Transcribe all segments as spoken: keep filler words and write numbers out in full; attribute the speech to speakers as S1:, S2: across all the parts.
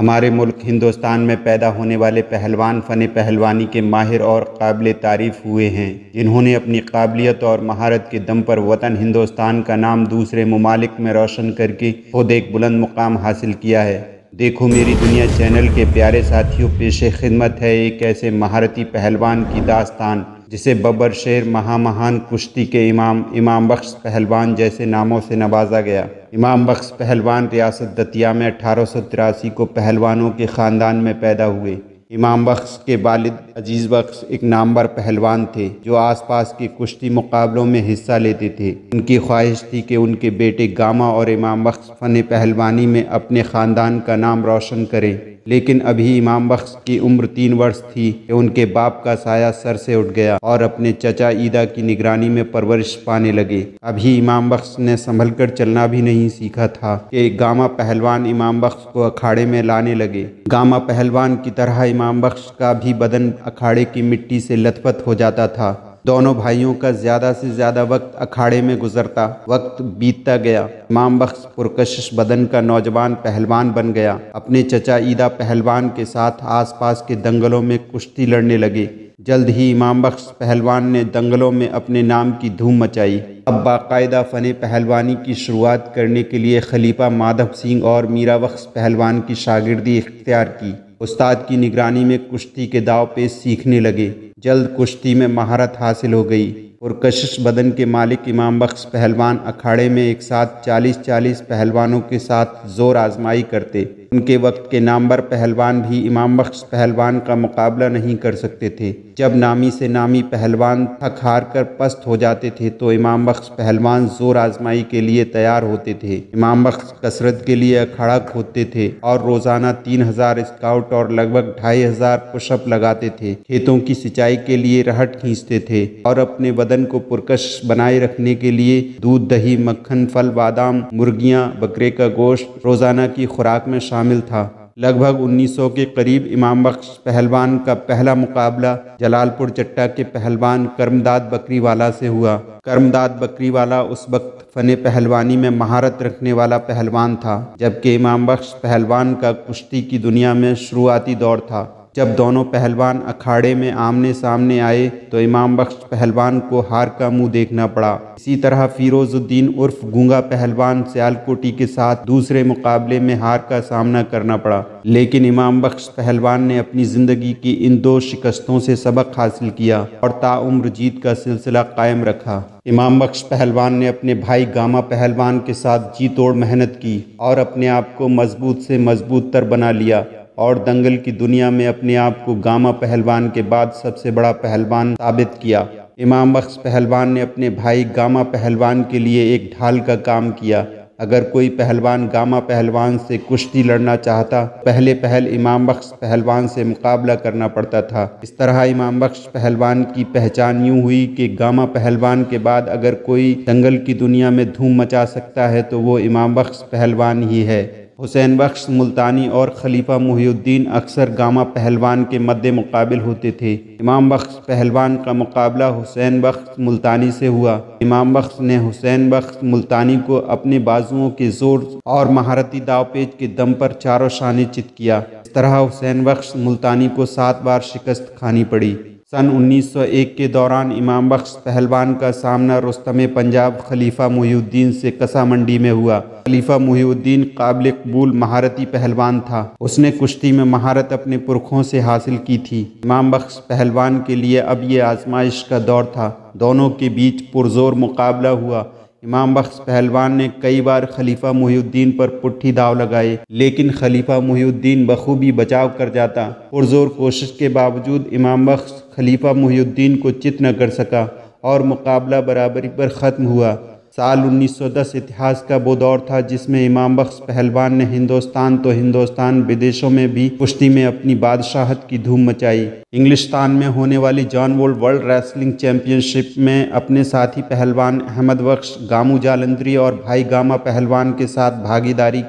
S1: ہمارے ملک ہندوستان میں پیدا ہونے والے پہلوان فن پہلوانی کے ماہر اور قابل تعریف ہوئے ہیں، جنہوں نے اپنی قابلیت اور مہارت کے دم پر وطن ہندوستان کا نام دوسرے ممالک میں روشن کر کے خود ایک بلند مقام حاصل کیا ہے۔ دیکھو میری دنیا چینل کے پیارے ساتھیوں، پیش خدمت ہے ایک ایسے مہارتی پہلوان کی داستان جسے ببر شیر، مہا مہان کشتی کے امام، امام بخش پہلوان جیسے ناموں سے نوازا گیا۔ امام بخش پہلوان ریاست دتیا میں اٹھارہ سو تراسی کو پہلوانوں کے خاندان میں پیدا ہوئے۔ امام بخش کے والد عزیز بخش ایک نامور پہلوان تھے جو آس پاس کے کشتی مقابلوں میں حصہ لیتے تھے۔ ان کی خواہش تھی کہ ان کے بیٹے گاما اور امام بخش فن پہلوانی میں اپنے خاندان کا نام روشن کریں، لیکن ابھی امام بخش کی عمر تین برس تھی کہ ان کے باپ کا سایہ سر سے اٹھ گیا اور اپنے چچا ایدا کی نگرانی میں پرورش پانے لگے۔ ابھی امام بخش نے سنبھل کر چلنا بھی نہیں سیکھا تھا کہ گاما پہلوان امام بخش کو اکھاڑے میں لانے لگے۔ گاما پہلوان کی طرح امام بخش کا بھی بدن اکھاڑے کی مٹی سے لت پت ہو جاتا تھا۔ دونوں بھائیوں کا زیادہ سے زیادہ وقت اکھاڑے میں گزرتا، وقت بیتتا گیا۔ امام بخش پرکشش بدن کا نوجوان پہلوان بن گیا، اپنے چچا ایدا پہلوان کے ساتھ آس پاس کے دنگلوں میں کشتی لڑنے لگے۔ جلد ہی امام بخش پہلوان نے دنگلوں میں اپنے نام کی دھوم مچائی۔ اب باقاعدہ فن پہلوانی کی شروعات کرنے کے لیے خلیفہ مادھو سنگھ اور میرا بخش پہلوان کی شاگردی اختیار کی۔ استاد کی نگرانی میں کشتی کے داؤ پیچ سیکھنے لگے۔ جلد کشتی میں مہارت حاصل ہو گئی۔ پرکشش بدن کے مالک امام بخش پہلوان اکھاڑے میں ایک ساتھ چالیس چالیس پہلوانوں کے ساتھ زور آزمائی کرتے۔ ان کے وقت کے نامور پہلوان بھی امام بخش پہلوان کا مقابلہ نہیں کر سکتے تھے۔ جب نامی سے نامی پہلوان تھک ہار کر پست ہو جاتے تھے تو امام بخش پہلوان زور آزمائی کے لیے تیار ہوتے تھے۔ امام بخش کسرت کے لیے اکھاڑا کھودتے تھے اور روزانہ تین ہزار اسکاؤٹ اور لگ بھگ ڈھائی ہزار پش اپ لگاتے تھے۔ کھیتوں کی سینچائی کے لیے رہٹ کھینچتے تھے اور اپنے بدن کو پرکش بنائے رکھنے کے لیے دودھ، دہی، مکھن، پھل، بادام، مرغیاں، بکرے کا گوشت روزانہ کی خوراک میں شامل تھا۔ لگ بھگ انیس سو کے قریب امام بخش پہلوان کا پہلا مقابلہ جلال پور چٹا کے پہلوان کرمداد بکری والا سے ہوا۔ کرمداد بکری والا اس وقت فن پہلوانی میں مہارت رکھنے والا پہلوان تھا، جبکہ امام بخش پہلوان کا کشتی کی دنیا میں شروعاتی دور تھا۔ جب دونوں پہلوان اکھاڑے میں آمنے سامنے آئے تو امام بخش پہلوان کو ہار کا منہ دیکھنا پڑا۔ اسی طرح فیروز الدین عرف گونگا پہلوان سیالکوٹی کے ساتھ دوسرے مقابلے میں ہار کا سامنا کرنا پڑا، لیکن امام بخش پہلوان نے اپنی زندگی کی ان دو شکستوں سے سبق حاصل کیا اور تاعمر جیت کا سلسلہ قائم رکھا۔ امام بخش پہلوان نے اپنے بھائی گاما پہلوان کے ساتھ جی توڑ محنت کی اور اپنے آپ کو مضبوط سے مضبوط تر بنا لیا اور دنگل کی دنیا میں اپنے آپ کو گاما پہلوان کے بعد سب سے بڑا پہلوان ثابت کیا۔ امام بخش پہلوان نے اپنے بھائی گاما پہلوان کے لیے ایک ڈھال کا کام کیا۔ اگر کوئی پہلوان گاما پہلوان سے کشتی لڑنا چاہتا پہلے پہل امام بخش پہلوان سے مقابلہ کرنا پڑتا تھا۔ اس طرح امام بخش پہلوان کی پہچان یوں ہوئی کہ گاما پہلوان کے بعد اگر کوئی دنگل کی دنیا میں دھوم مچا سکتا ہے تو وہ امام بخش پہلوان ہی ہے۔ حسین بخش ملتانی اور خلیفہ محی الدین اکثر گاما پہلوان کے مد مقابل ہوتے تھے۔ امام بخش پہلوان کا مقابلہ حسین بخش ملتانی سے ہوا۔ امام بخش نے حسین بخش ملتانی کو اپنے بازوؤں کے زور اور مہارتی داؤ پیچ کے دم پر چاروں شانے چت کیا۔ اس طرح حسین بخش ملتانی کو سات بار شکست کھانی پڑی۔ سن انیس سو ایک کے دوران امام بخش پہلوان کا سامنا رستم پنجاب خلیفہ محی الدین سے کسا منڈی میں ہوا۔ خلیفہ محی الدین قابل قبول مہارتی پہلوان تھا۔ اس نے کشتی میں مہارت اپنے پرکھوں سے حاصل کی تھی۔ امام بخش پہلوان کے لیے اب یہ آزمائش کا دور تھا۔ دونوں کے بیچ پرزور مقابلہ ہوا۔ امام بخش پہلوان نے کئی بار خلیفہ محی الدین پر پٹھی داؤ لگائے، لیکن خلیفہ محی الدین بخوبی بچاؤ کر جاتا۔ پرزور کوشش کے باوجود امام بخش خلیفہ محی الدین کو چت نہ کر سکا اور مقابلہ برابری پر ختم ہوا۔ سال انیس سو دس اتہاس کا وہ دور تھا جس میں امام بخش پہلوان نے ہندوستان تو ہندوستان بدیشوں میں بھی کشتی میں اپنی بادشاہت کی دھوم مچائی۔ انگلستان میں ہونے والی جان وولڈ ورلڈ ریسلنگ چیمپئن شپ میں اپنے ساتھی پہلوان احمد بخش، گامو جالندھری اور بھائی گاما پہلوان کے ساتھ بھاگیداری کی۔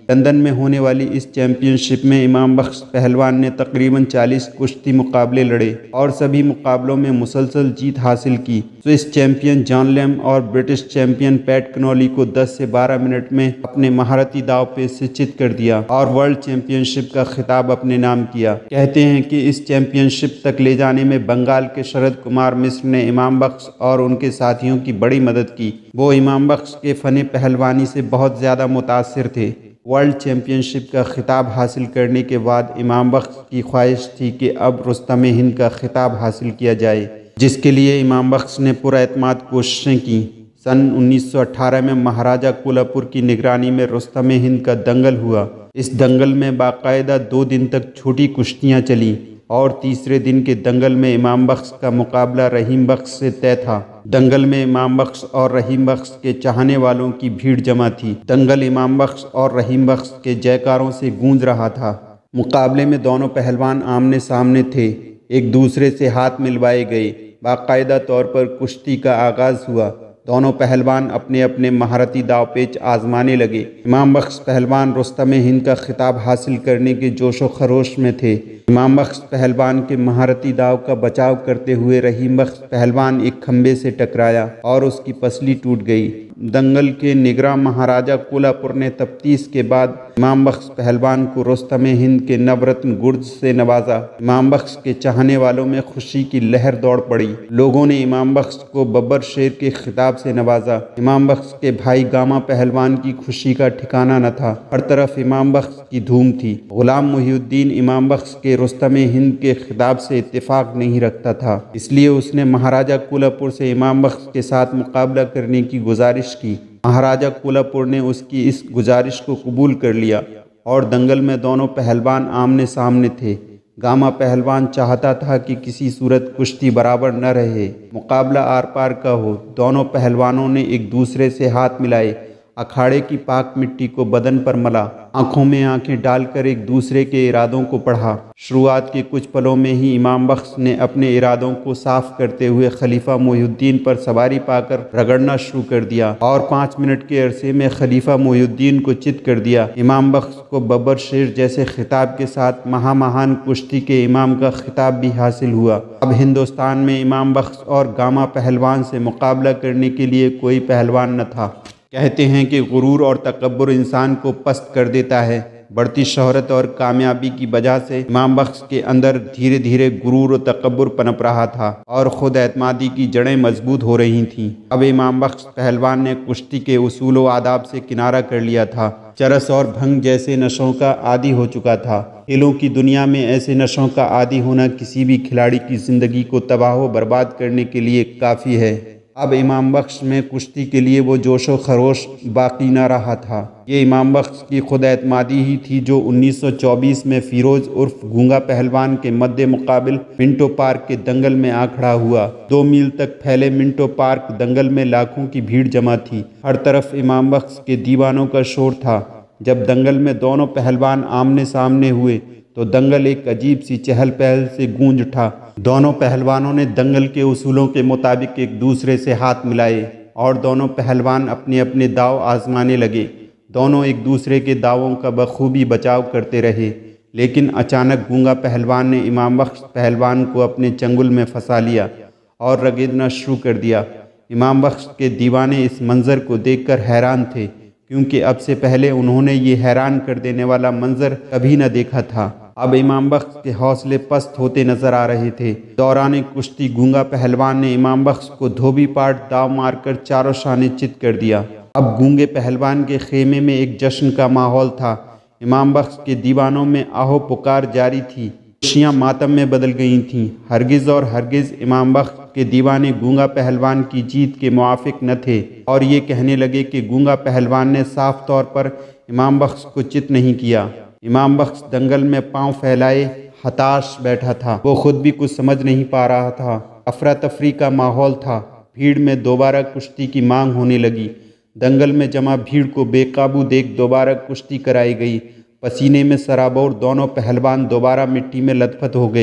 S1: لندن میں ہونے والی اس چیمپئن شپ میں امام بخش پہلوان نے تقریباً چالیس کشتی مقابلے لڑے اور سبھی مقابلوں میں مسلسل جیت حاصل کی۔ سوئس چیمپئن جان لیم اور برٹش چیمپئن پیٹ کنولی کو دس سے بارہ منٹ میں اپنے مہارتی داؤ پیچ سے چت کر دیا اور ورلڈ چیمپئن شپ کا خطاب اپنے نام کیا۔ کہتے ہیں کہ اس چیمپئن شپ تک لے جانے میں بنگال کے شرد کمار مشر نے امام بخش اور ان کے ساتھیوں کی بڑی مدد کی۔ وہ امام بخش کے فن پہلوانی سے بہت زیادہ متاثر تھے۔ ورلڈ چیمپئن شپ کا خطاب حاصل کرنے کے بعد امام بخش کی خواہش تھی کہ اب رستم ہند کا خطاب حاصل کیا جائے، جس کے لیے امام بخش نے پراعتماد کوششیں کیں۔ سن انیس سو اٹھارہ میں مہاراجہ کولہاپور کی نگرانی میں رستم ہند کا دنگل ہوا۔ اس دنگل میں باقاعدہ دو دن تک چھوٹی کشتیاں چلیں اور تیسرے دن کے دنگل میں امام بخش کا مقابلہ رحیم بخش سے طے تھا۔ دنگل میں امام بخش اور رحیم بخش کے چاہنے والوں کی بھیڑ جمع تھی۔ دنگل امام بخش اور رحیم بخش کے جےکاروں سے گونج رہا تھا۔ مقابلے میں دونوں پہلوان آمنے سامنے تھے، ایک دوسرے سے ہاتھ ملوائے گئے۔ باقاعدہ طور پر کشتی کا آغاز ہوا۔ دونوں پہلوان اپنے اپنے مہارتی داؤ پیچ آزمانے لگے۔ امام بخش پہلوان رستم ہند کا خطاب حاصل کرنے کے جوش و خروش میں تھے۔ امام بخش پہلوان کے مہارتی داؤ کا بچاؤ کرتے ہوئے رحیم بخش پہلوان ایک کھمبے سے ٹکرایا اور اس کی پسلی ٹوٹ گئی۔ دنگل کے نگراں مہاراجہ کولہاپور نے تفتیش کے بعد امام بخش پہلوان کو رستم ہند کے نورتن گرز سے نوازا۔ امام بخش کے چاہنے والوں میں خوشی کی لہر دوڑ پڑی۔ لوگوں نے امام بخش کو ببر شیر کے خطاب سے نوازا۔ امام بخش کے بھائی گاما پہلوان کی خوشی کا ٹھکانہ نہ تھا۔ ہر طرف امام بخش کی دھوم تھی۔ غلام محی الدین امام بخش کے رستم ہند کے خطاب سے اتفاق نہیں رکھتا تھا، اس لیے اس نے مہاراجہ کولہاپور سے امام بخش کے ساتھ مقابلہ کرنے کی گزارش کی۔ مہاراجہ کولہاپور نے اس کی اس گزارش کو قبول کر لیا اور دنگل میں دونوں پہلوان آمنے سامنے تھے۔ گاما پہلوان چاہتا تھا کہ کسی صورت کشتی برابر نہ رہے، مقابلہ آر پار کا ہو۔ دونوں پہلوانوں نے ایک دوسرے سے ہاتھ ملائے، اکھاڑے کی پاک مٹی کو بدن پر ملا، آنکھوں میں آنکھیں ڈال کر ایک دوسرے کے ارادوں کو پڑھا۔ شروعات کے کچھ پلوں میں ہی امام بخش نے اپنے ارادوں کو صاف کرتے ہوئے خلیفہ محی الدین پر سواری پا کر رگڑنا شروع کر دیا اور پانچ منٹ کے عرصے میں خلیفہ محی الدین کو چت کر دیا۔ امام بخش کو ببر شیر جیسے خطاب کے ساتھ مہا مہان کشتی کے امام کا خطاب بھی حاصل ہوا۔ اب ہندوستان میں امام بخش اور گاما پہلوان سے مقابلہ کرنے کے لیے کوئی پہلوان نہ تھا۔ کہتے ہیں کہ غرور اور تکبر انسان کو پست کر دیتا ہے۔ بڑھتی شہرت اور کامیابی کی وجہ سے امام بخش کے اندر دھیرے دھیرے غرور و تکبر پنپ رہا تھا اور خود اعتمادی کی جڑیں مضبوط ہو رہی تھیں۔ اب امام بخش پہلوان نے کشتی کے اصول و آداب سے کنارہ کر لیا تھا، چرس اور بھنگ جیسے نشوں کا عادی ہو چکا تھا۔ کھیلوں کی دنیا میں ایسے نشوں کا عادی ہونا کسی بھی کھلاڑی کی زندگی کو تباہ و برباد کرنے کے لیے کافی ہے۔ اب امام بخش میں کشتی کے لیے وہ جوش و خروش باقی نہ رہا تھا۔ یہ امام بخش کی خود اعتمادی ہی تھی جو انیس سو چوبیس میں فیروز عرف گونگا پہلوان کے مد مقابل منٹو پارک کے دنگل میں آ کھڑا ہوا۔ دو میل تک پھیلے منٹو پارک دنگل میں لاکھوں کی بھیڑ جمع تھی۔ ہر طرف امام بخش کے دیوانوں کا شور تھا۔ جب دنگل میں دونوں پہلوان آمنے سامنے ہوئے تو دنگل ایک عجیب سی چہل پہل سے گونج اٹھا۔ دونوں پہلوانوں نے دنگل کے اصولوں کے مطابق ایک دوسرے سے ہاتھ ملائے اور دونوں پہلوان اپنے اپنے داؤ آزمانے لگے۔ دونوں ایک دوسرے کے داؤں کا بخوبی بچاؤ کرتے رہے، لیکن اچانک گونگا پہلوان نے امام بخش پہلوان کو اپنے چنگل میں پھنسا لیا اور رگڑنا شروع کر دیا۔ امام بخش کے دیوانے اس منظر کو دیکھ کر حیران تھے، کیونکہ اب سے پہلے انہوں نے یہ حیران کر دینے والا منظر کبھی نہ دیکھا تھا۔ اب امام بخش کے حوصلے پست ہوتے نظر آ رہے تھے۔ دوران کشتی گونگا پہلوان نے امام بخش کو دھوبی پاٹ داؤ مار کر چاروں شانے چت کر دیا۔ اب گونگے پہلوان کے خیمے میں ایک جشن کا ماحول تھا۔ امام بخش کے دیوانوں میں آہو پکار جاری تھی، خوشیاں ماتم میں بدل گئی تھیں۔ ہرگز اور ہرگز امام بخش کے دیوانے گونگا پہلوان کی جیت کے موافق نہ تھے اور یہ کہنے لگے کہ گونگا پہلوان نے صاف طور پر امام بخش کو چت نہیں کیا۔ امام بخش دنگل میں پاؤں پھیلائے ہتاش بیٹھا تھا، وہ خود بھی کچھ سمجھ نہیں پا رہا تھا۔ افراتفری کا ماحول تھا، بھیڑ میں دوبارہ کشتی کی مانگ ہونے لگی۔ دنگل میں جمع بھیڑ کو بے قابو دیکھ دوبارہ کشتی کرائی گئی۔ پسینے میں سرابور دونوں پہلوان دوبارہ مٹی میں لت پت ہو گئے۔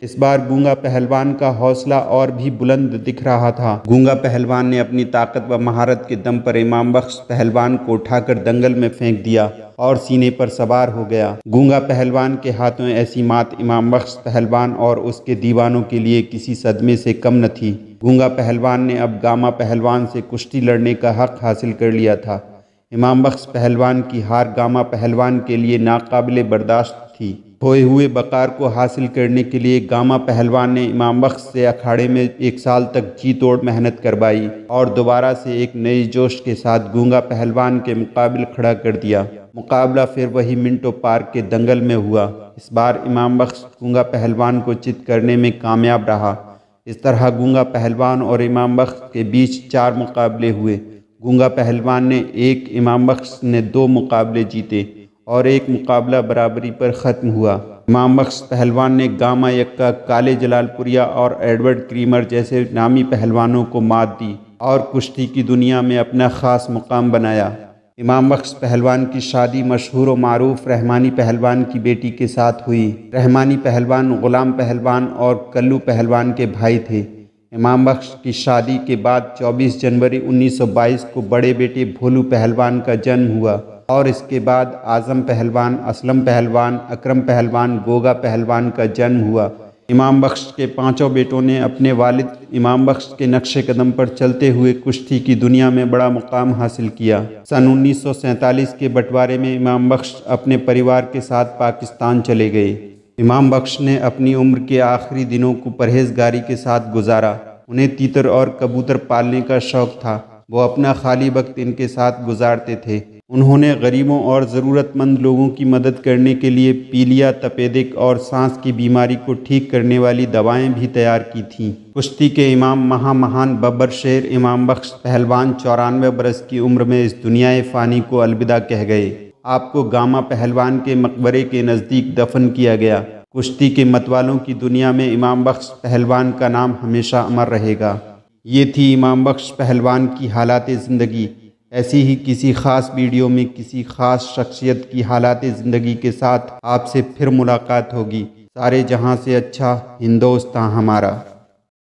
S1: इस बार गूंगा पहलवान का हौसला और भी बुलंद दिख रहा था। गूंगा पहलवान ने अपनी ताकत व महारत के दम पर इमाम बख्श पहलवान को उठाकर दंगल में फेंक दिया और सीने पर सवार हो गया। गूंगा पहलवान के हाथों ऐसी मात इमाम बख्श पहलवान और उसके दीवानों के लिए किसी सदमे से कम न थी। गूंगा पहलवान ने अब गामा पहलवान से कुश्ती लड़ने का हक हासिल कर लिया था। इमाम बख्श पहलवान की हार गामा पहलवान के लिए नाकाबिले बर्दाश्त थी। खोए हुए वक़ार को हासिल करने के लिए गामा पहलवान ने इमाम बख्श से अखाड़े में एक साल तक जी तोड़ मेहनत करवाई और दोबारा से एक नए जोश के साथ गूंगा पहलवान के मुकाबले खड़ा कर दिया। मुकाबला फिर वही मिंटो पार्क के दंगल में हुआ। इस बार इमाम बख्श गूंगा पहलवान को चित करने में कामयाब रहा। इस तरह गूंगा पहलवान और इमाम बख्श के बीच चार मुकाबले हुए। गूंगा पहलवान ने एक, इमाम बख्श ने दो मुकाबले जीते और एक मुकाबला बराबरी पर ख़त्म हुआ। इमाम बख्श पहलवान ने गामा यक्का, काले जलालपुरिया और एडवर्ड क्रीमर जैसे नामी पहलवानों को मात दी और कुश्ती की दुनिया में अपना ख़ास मुकाम बनाया। इमाम बख्श पहलवान की शादी मशहूर व मारूफ रहमानी पहलवान की बेटी के साथ हुई। रहमानी पहलवान गुलाम पहलवान और कल्लू पहलवान के भाई थे। इमाम बख्श की शादी के बाद चौबीस जनवरी उन्नीस सौ बाईस को बड़े बेटे भोलू पहलवान का जन्म हुआ और इसके बाद आज़म पहलवान, असलम पहलवान, अकरम पहलवान, गोगा पहलवान का जन्म हुआ। इमाम बख्श के पांचों बेटों ने अपने वालिद इमाम बख्श के नक्शे कदम पर चलते हुए कुश्ती की दुनिया में बड़ा मुकाम हासिल किया। सन उन्नीस सौ सैंतालीस के बंटवारे में इमाम बख्श अपने परिवार के साथ पाकिस्तान चले गए। इमाम बख्श ने अपनी उम्र के आखिरी दिनों को परहेजगारी के साथ गुजारा। उन्हें तीतर और कबूतर पालने का शौक़ था। वो अपना खाली वक्त इनके साथ गुजारते थे। उन्होंने गरीबों और ज़रूरतमंद लोगों की मदद करने के लिए पीलिया, तपेदिक और सांस की बीमारी को ठीक करने वाली दवाएं भी तैयार की थीं। कुश्ती के इमाम महा महान बब्बर शेर इमाम बख्श पहलवान चौरानवे बरस की उम्र में इस दुनियाए फ़ानी को अलविदा कह गए। आपको गामा पहलवान के मकबरे के नज़दीक दफन किया गया। कुश्ती के मतवालों की दुनिया में इमाम बख्श पहलवान का नाम हमेशा अमर रहेगा। ये थी इमाम बख्श पहलवान की हालात ज़िंदगी। ऐसी ही किसी ख़ास वीडियो में किसी ख़ास शख्सियत की हालात ज़िंदगी के साथ आपसे फिर मुलाकात होगी। सारे जहां से अच्छा हिंदुस्तान हमारा।